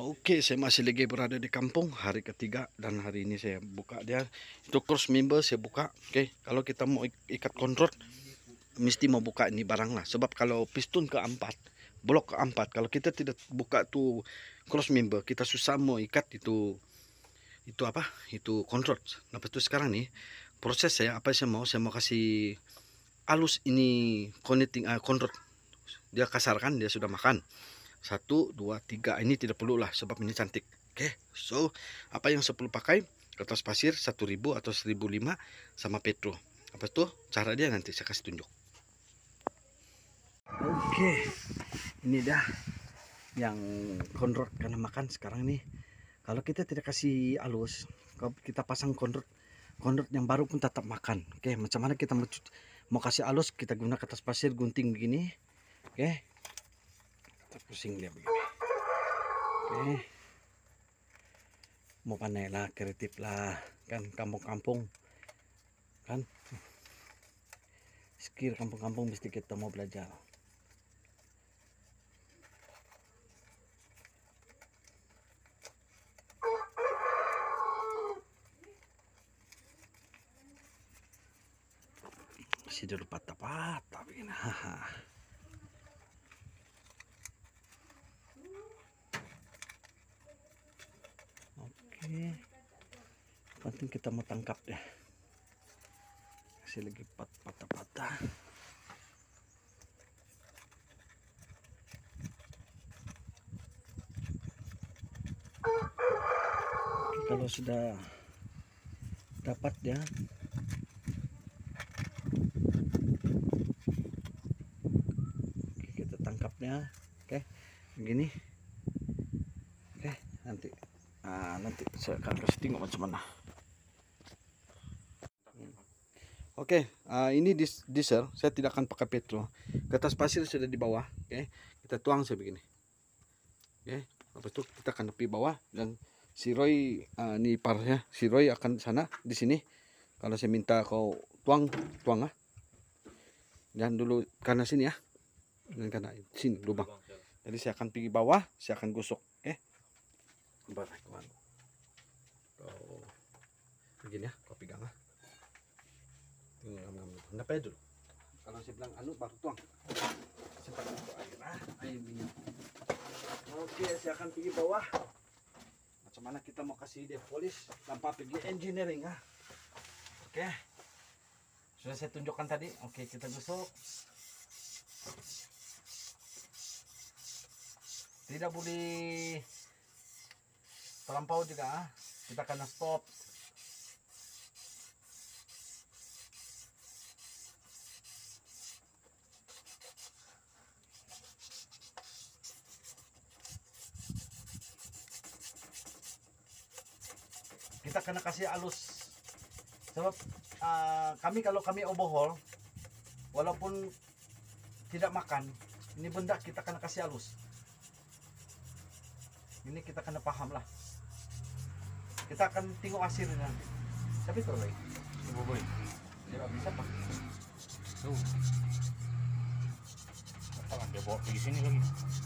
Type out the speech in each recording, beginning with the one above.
Oke, saya masih lagi berada di kampung hari ketiga dan hari ini saya buka dia itu cross member saya buka. Oke, kalau kita mau ikat kontrol mesti mau buka ini barang lah. Sebab kalau piston keempat, blok keempat, kalau kita tidak buka tuh cross member, kita susah mau ikat itu apa? Itu kontrol. Lepas itu sekarang nih proses saya apa saya mau kasih halus ini connecting kontrol. Dia kasar kan, dia sudah makan. 1, 2, 3 ini tidak perlu lah sebab ini cantik. Oke, so apa yang saya perlu pakai? Kertas pasir 1000 atau 1005 sama petro. Apa tuh cara dia nanti saya kasih tunjuk. Oke, ini dah yang kondrot karena makan sekarang nih. Kalau kita tidak kasih halus, kalau kita pasang kondrot yang baru pun tetap makan. Oke, macam mana kita mau kasih halus, kita guna kertas pasir gunting begini. Oke, kita pusing dia begini. Oke, mau pandai lah, kreatif lah, kan kampung-kampung kan, skill kampung-kampung mesti kita mau belajar. Masih dulu patah-patah begini. Oke, penting kita mau tangkap deh, masih lagi patah-patah. Oke, kalau sudah dapat ya, oke, kita tangkapnya. Oke, begini. Oke, nanti saya akan kasih tengok macam mana. Oke, ini diesel saya tidak akan pakai petro. Kertas pasir sudah di bawah. Oke, kita tuang saya begini. Oke, habis itu kita akan tepi bawah dan si Roy ini parnya, si Roy akan sana di sini. Kalau saya minta kau tuang ah. Jangan dulu karena sini ya. Dan karena sini lubang. Jadi saya akan pergi bawah, saya akan gosok. Barai kemana? Kau begini ya, kau pegang ah. Tinggal kenapa ya dulu? Kalau saya bilang anu baru tuang. Cepat untuk air minyak. Oke, saya akan pergi bawah. Macam mana kita mau kasih dia polis tanpa pergi engineering ah. Oke. Sudah saya tunjukkan tadi. Oke, kita gosok. Tidak boleh terlampau juga ah. Kita kena stop. Kita kena kasih halus sebab kalau kami overhaul walaupun tidak makan ini benda kita kena kasih halus. Ini kita kena paham lah, kita akan tengok hasilnya nanti. Tapi itu lagi boy tidak bisa pak tuh apa dia bawa pergi sini lagi.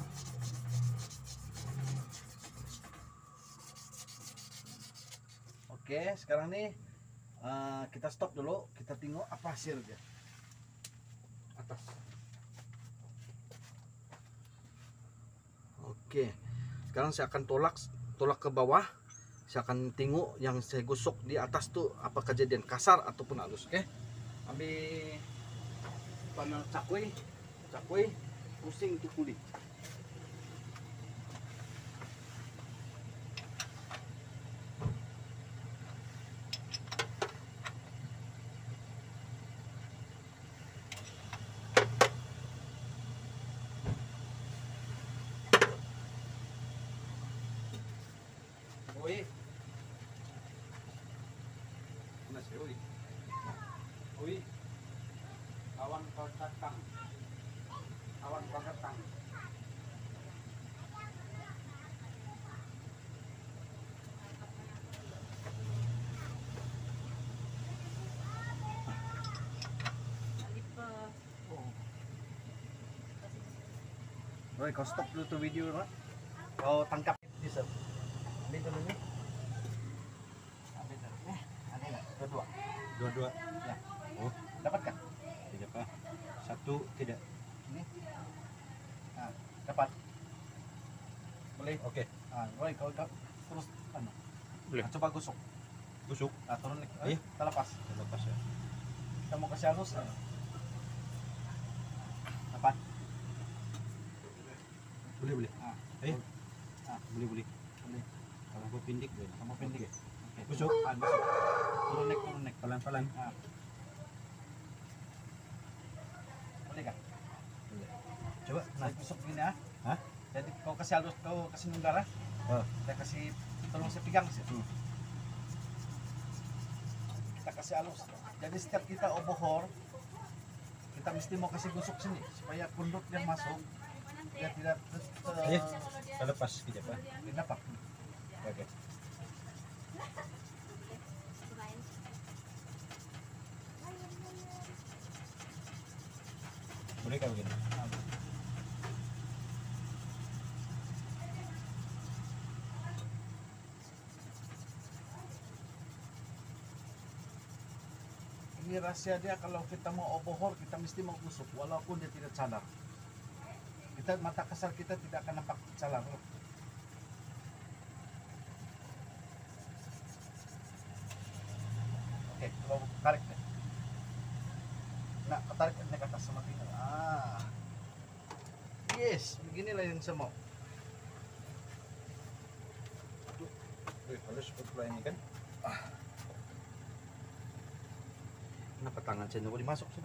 Oke, sekarang nih kita stop dulu, kita tengok apa hasilnya. Atas. Oke, sekarang saya akan tolak ke bawah. Saya akan tengok yang saya gosok di atas tuh apa kejadian kasar ataupun halus. Oke, ambil panel cakwe, pusing tuh kulit. Oi. Nasi oi. Oi. Awan pakatang. Awan pakatang. Roy, kau stop dulu tuh video, Roy. Kau tangkap di bisa. Ambil dulu nih. Ambil dulu nih. Ambil lah. Dua-dua. Dua-dua. Ya. Oh, Dapatkah? tidak Pak. Satu tidak. Ini. Nah, dapat. Boleh. Oke. Ah, boleh kau terus anu. Boleh. Nah, coba gusuk. Busuk. Nah, turun nih. Iya. Kita lepas. Lepas ya. Kita mau kasih halus. Dapat. Boleh boleh. Ah, Eh. Ah. Boleh boleh. boleh. Kalau aku pindik boleh. Kamu pendek. Oke. Oke. Gusuk. Ah, gusuk. Turun nek. Pelan-pelan. Ah. Boleh kah? Boleh. Coba. Nah, gusuk begini ah. Hah? Jadi kau kasih halus, kau kasih nenggara. Oh. Kita kasih, tolong saya pegang sih. Kita kasih halus. Jadi setiap kita obohor, kita mesti mau kasih gusuk sini supaya kundut yang masuk dia tidak Iya. Kita lepas sekejap Pak. tidak apa. Oke. Boleh kah begini? Ini rahasia dia, kalau kita mau obohor kita mesti mau gusuk walaupun dia tidak sadar. Kita mata kasar kita tidak akan nampak sadar. Oke, kau tarik deh. Nah, tarik ke atas sama tinggal. Ah. Yes, beginilah yang saya mau. Harus seperti ini kan? Kenapa tangan saya nunggu dimasuk sudah?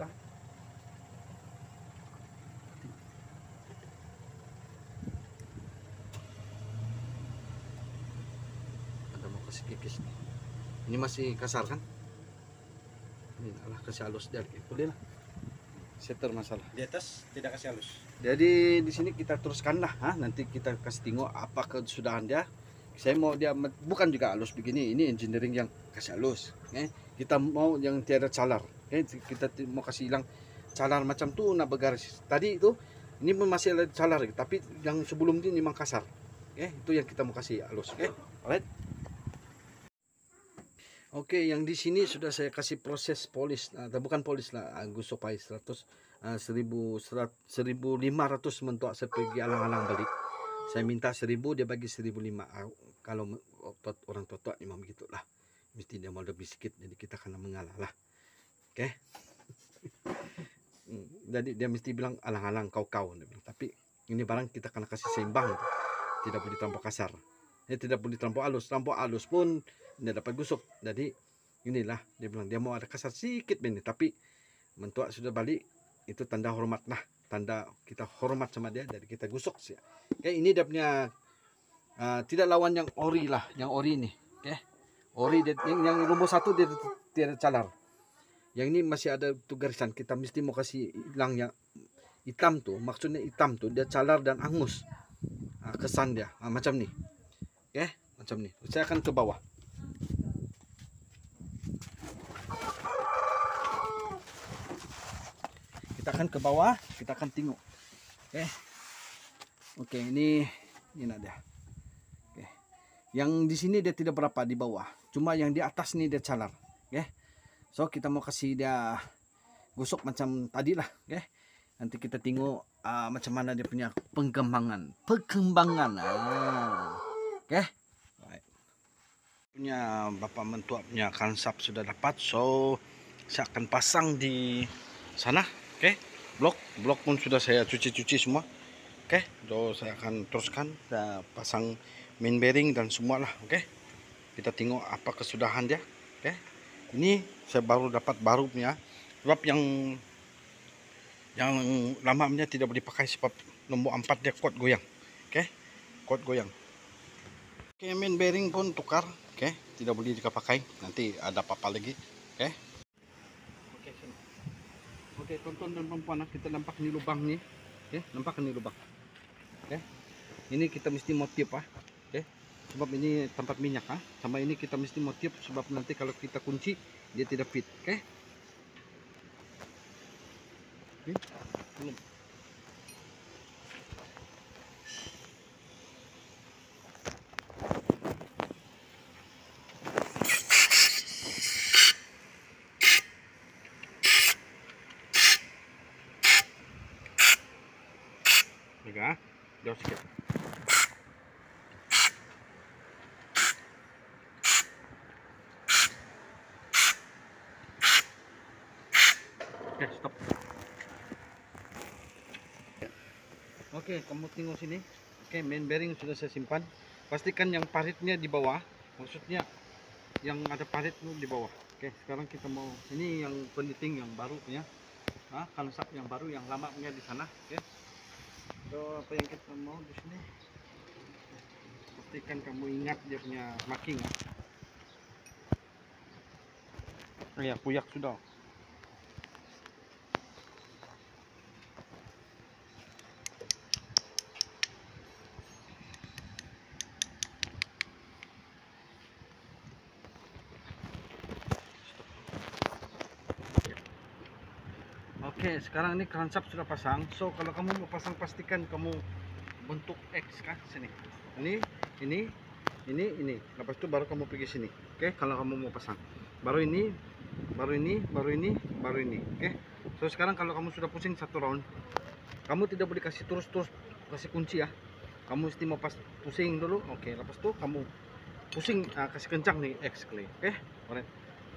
Ada mau kasih kikis nih. Ini masih kasar kan? Ini alah kasih halus dia. Boleh lah. Setter masalah. Di atas tidak kasih halus. Jadi di sini kita teruskan lah, nanti kita kasih tengok apa kesudahan dia. Saya mau dia bukan juga halus begini, ini engineering yang kasih halus. Kita mau yang tiada calar. Kita mau kasih hilang calar macam tu nak bergaris. Tadi itu ini pun masih ada calar, tapi yang sebelum ini memang kasar. Itu yang kita mau kasih halus. Alright. Oke, yang di sini sudah saya kasih proses polish, atau bukan polish lah, gusok pai 1,500 mentok saya pergi alang-alang balik. Saya minta 1.000, dia bagi 1.500. Kalau orang tua memang begitulah. Mesti dia mau lebih sedikit, jadi kita kena mengalah lah. Oke. Jadi dia mesti bilang alang-alang kau. Tapi ini barang kita kena kasih seimbang. Tidak boleh terlampau kasar. Tidak boleh terlampau halus. Terlampau halus pun tidak dapat gusuk. Jadi inilah dia bilang dia mau ada kasar sedikit ini. Tapi mentua sudah balik, itu tanda hormat lah. Tanda kita hormat sama dia, jadi kita gusuk sih. Oke, ini dia punya tidak lawan yang ori lah, yang ori ini. Oke, ori yang nomor 1 dia tidak calar. Yang ini masih ada tuh garisan. Kita mesti mau kasih hilang yang hitam tuh. Maksudnya hitam tuh dia calar dan angus. Kesan dia macam nih. Oke, macam nih. Saya akan ke bawah. Kita akan ke bawah, kita akan tengok. Oke, ini nak dia. Oke. Yang di sini dia tidak berapa di bawah. Cuma yang di atas ini dia calar. So kita mau kasih dia gosok macam tadi lah. Nanti kita tengok macam mana dia punya perkembangan. Right. Punya bapak mentua punya kansap sudah dapat. So saya akan pasang di sana. Blok pun sudah saya cuci semua. So saya akan teruskan, saya pasang main bearing dan semua lah. Kita tengok apa kesudahan dia. Ini saya baru dapat baru punya, sebab yang lamanya tidak boleh dipakai sebab nombor 4 dia kuat goyang. Kuat goyang. Main bearing pun tukar. Tidak boleh dipakai, nanti ada apa-apa lagi. Oke, tonton dan perempuan, kita nampak ini lubang nih. Nampak ini lubang. Ini kita mesti mau tiup sebab ini tempat minyak sama ini kita mesti mau tiup sebab nanti kalau kita kunci dia tidak fit. Jaga. Jauh sikit. Oke, stop. Oke, kamu tengok sini. Oke, main bearing sudah saya simpan. Pastikan yang paritnya di bawah. Maksudnya yang ada parit itu di bawah. Oke, sekarang kita mau ini yang penyeting yang baru punya. Nah, konsep yang baru, yang lama punya di sana. Oke. So, apa yang kita mau di sini? Pastikan kamu ingat dia punya marking. Oh ya, kuyak sudah. Oke, sekarang ini crankshaft sudah pasang. So, kalau kamu mau pasang, pastikan kamu bentuk X kan sini. Ini. Lepas itu baru kamu pergi sini. Oke, kalau kamu mau pasang. Baru ini. Oke. So, sekarang kalau kamu sudah pusing satu round, kamu tidak boleh kasih terus kasih kunci ya. Kamu mesti mau pusing dulu. Oke, lepas itu kamu pusing, kasih kencang nih X kali. Oke, alright.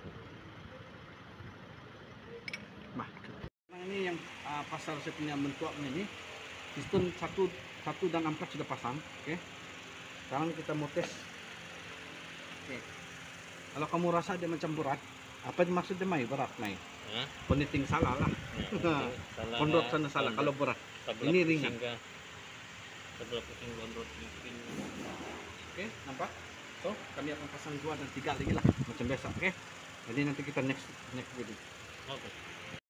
Nah, ini yang pasar saya punya mentuaknya ini. Piston 1 dan 4 sudah pasang. Oke. Sekarang kita mau tes. Oke. Kalau kamu rasa dia macam berat, apa maksudnya Mai? Berat Mai? Peniting salah lah. Kondrot sana salah kalau berat. Ini ringan. Sebelah pusing gondrot mungkin. Oke, nampak? So, kami akan pasang 2 dan 3 lagi lah macam biasa. Oke. Jadi nanti kita next video. Oke.